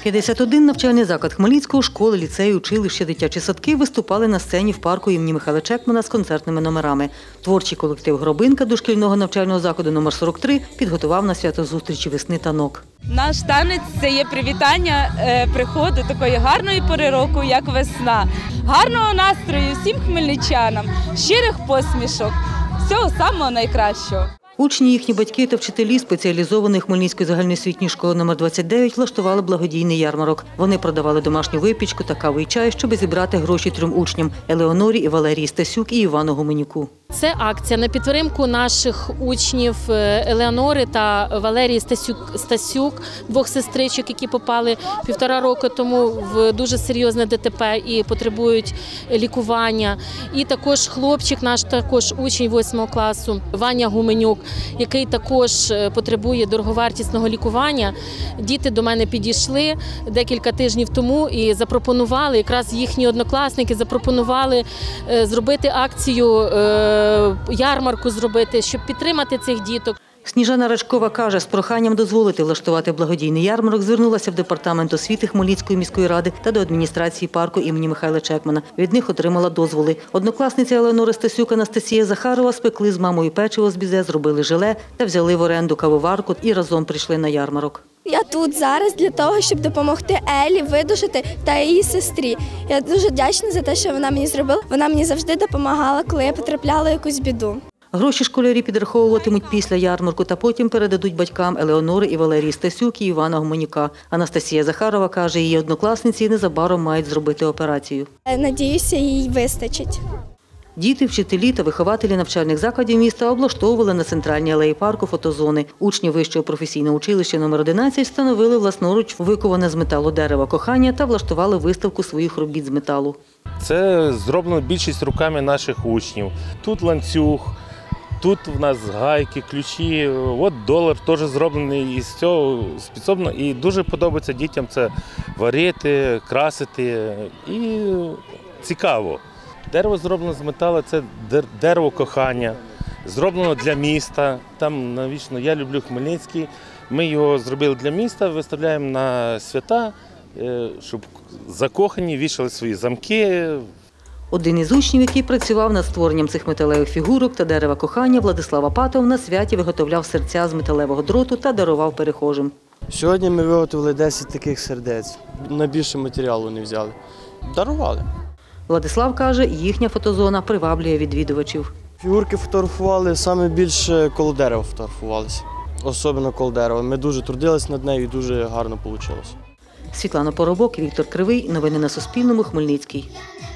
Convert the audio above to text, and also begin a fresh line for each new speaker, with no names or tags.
51 навчальний заклад Хмельницького, школи, ліцеї, училища, дитячі садки виступали на сцені в парку імені Михайла Чекмана з концертними номерами. Творчий колектив «Гробинка» дошкільного навчального закладу номер 43 підготував на свято зустрічі весни танок.
Наш танець – це є привітання приходу такої гарної пори року, як весна. Гарного настрою всім хмельничанам, щирих посмішок, всього самого найкращого.
Учні, їхні батьки та вчителі спеціалізованої Хмельницької загальноосвітньої школи номер 29 влаштували благодійний ярмарок. Вони продавали домашню випічку та каву і чай, щоб зібрати гроші 3 учням – Елеонорі і Валерії Стасюк і Івану Гуменюку.
Це акція на підтримку наших учнів Елеонори та Валерії Стасюк, 2 сестричок, які попали 1,5 року тому в дуже серйозне ДТП і потребують лікування. І також хлопчик, наш також учень 8 класу, Ваня Гуменюк, який також потребує дороговартісного лікування. Діти до мене підійшли декілька тижнів тому і запропонували, якраз їхні однокласники запропонували зробити акцію, ярмарку зробити, щоб підтримати цих діток.
Сніжана Рачкова каже, з проханням дозволити влаштувати благодійний ярмарок звернулася в департамент освіти Хмельницької міської ради та до адміністрації парку імені Михайла Чекмана. Від них отримала дозволи. Однокласниця Елеонори Стасюк Анастасія Захарова спекли з мамою печиво з бізе, зробили желе та взяли в оренду кавоварку і разом прийшли на ярмарок.
Я тут зараз для того, щоб допомогти Елі видужати та її сестрі. Я дуже вдячна за те, що вона мені зробила. Вона мені завжди допомагала, коли я потрапляла в якусь біду.
Гроші школярі підраховуватимуть після ярмарку та потім передадуть батькам Елеонори і Валерії Стасюк і Івана Гуменюка. Анастасія Захарова каже, її однокласниці незабаром мають зробити операцію.
Надіюся, їй вистачить.
Діти, вчителі та вихователі навчальних закладів міста облаштовували на центральній алеї парку фотозони. Учні Вищого професійного училища номер 11 встановили власноруч виковане з металу дерево кохання та влаштували виставку своїх робіт з металу.
Це зроблено більшість руками наших учнів. Тут ланцюг, тут в нас гайки, ключі, от долар теж зроблений із цього спеціально. І дуже подобається дітям це варити, красити і цікаво. Дерево зроблено з металу, це дерево кохання, зроблено для міста. Там навічно я люблю Хмельницький. Ми його зробили для міста, виставляємо на свята, щоб закохані вішали свої замки.
Один із учнів, який працював над створенням цих металевих фігурок та дерева кохання, Владислав Апатов, на святі виготовляв серця з металевого дроту та дарував перехожим.
Сьогодні ми виготовили 10 таких сердець. Найбільше матеріалу не взяли. Дарували.
Владислав каже, їхня фотозона приваблює відвідувачів.
Фігурки фотографували, саме більше коло дерева фотографувалися. Особливо коло дерева. Ми дуже трудилися над нею і дуже гарно вийшло.
Світлана Поробок, Віктор Кривий. Новини на Суспільному. Хмельницький.